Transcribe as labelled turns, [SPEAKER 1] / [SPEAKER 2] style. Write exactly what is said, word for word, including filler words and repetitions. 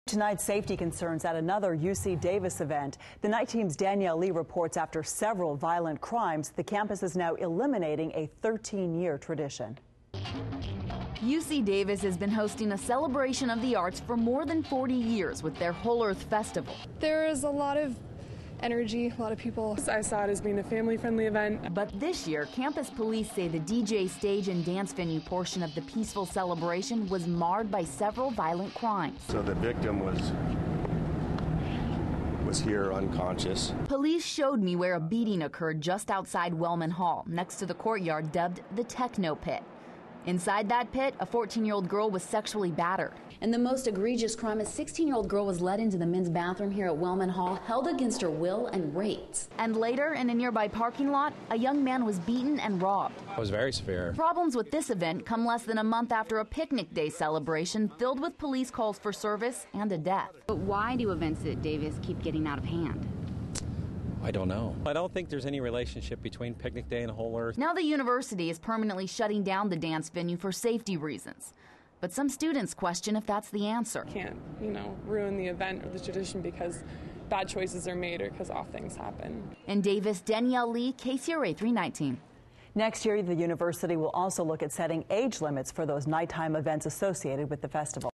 [SPEAKER 1] Tonight's safety concerns at another U C Davis event. The night team's Danielle Lee reports after several violent crimes, the campus is now eliminating a thirteen-year tradition.
[SPEAKER 2] U C Davis has been hosting a celebration of the arts for more than forty years with their Whole Earth Festival.
[SPEAKER 3] There is a lot of energy, a lot of people. I saw it as being a family-friendly event.
[SPEAKER 2] But this year, campus police say the D J stage and dance venue portion of the peaceful celebration was marred by several violent crimes.
[SPEAKER 4] So the victim was was here unconscious.
[SPEAKER 2] Police showed me where a beating occurred just outside Wellman Hall, next to the courtyard dubbed the Techno Pit. Inside that pit, a fourteen-year-old girl was sexually battered.
[SPEAKER 5] And the most egregious crime, a sixteen-year-old girl was led into the men's bathroom here at Wellman Hall, held against her will, and raped.
[SPEAKER 2] And later, in a nearby parking lot, a young man was beaten and robbed.
[SPEAKER 6] It was very severe.
[SPEAKER 2] Problems with this event come less than a month after a picnic day celebration filled with police calls for service and a death.
[SPEAKER 7] But why do events at Davis keep getting out of hand?
[SPEAKER 6] I don't know. I don't think there's any relationship between Picnic Day and Whole Earth.
[SPEAKER 2] Now the university is permanently shutting down the dance venue for safety reasons. But some students question if that's the answer.
[SPEAKER 3] Can't, you know, ruin the event or the tradition because bad choices are made or because off things happen.
[SPEAKER 2] In Davis, Danielle Lee, K C R A three nineteen.
[SPEAKER 1] Next year, the university will also look at setting age limits for those nighttime events associated with the festival.